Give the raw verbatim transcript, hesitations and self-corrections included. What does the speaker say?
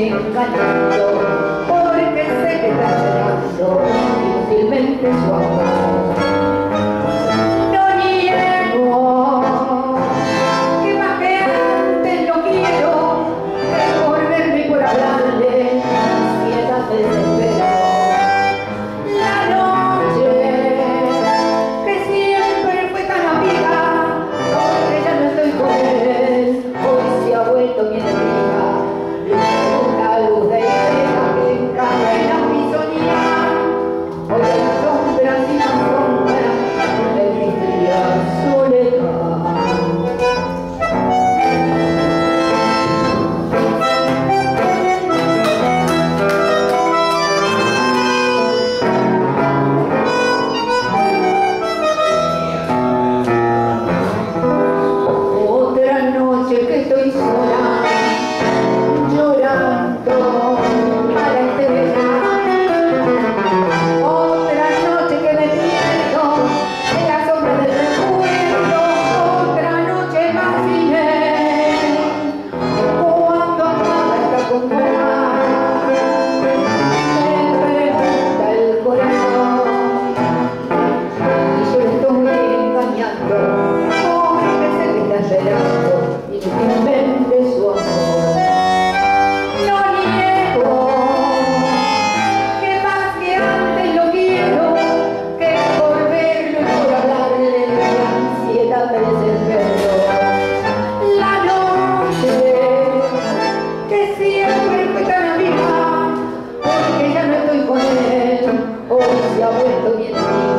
engañando, porque sé que está llorando inútilmente su amor. No niego que más que antes lo quiero, que por verme y por hablarle, ansiedad me desespero. La noche que siempre fue tan amiga, porque ya no estoy con él, hoy se ha vuelto mi enemiga. Una luz de idea que encadena mi soñar, hoy hay sombras y más sombras de mi fría soledad. Otra noche que estoy sola, llorando a la estrella. Otra noche que me pierdo en la sombra del recuerdo. Otra noche más sin él, cuando acaba esta conversación, me pregunta el corazón y yo le estoy engañando, porque sé que está llorando inútilmente su amor. No niego que más que antes lo quiero, que por verlo y por hablarle mi ansiedad me desespero. La noche que siempre fue tan amiga, porque ya no estoy con él, hoy se ha vuelto mi enemiga.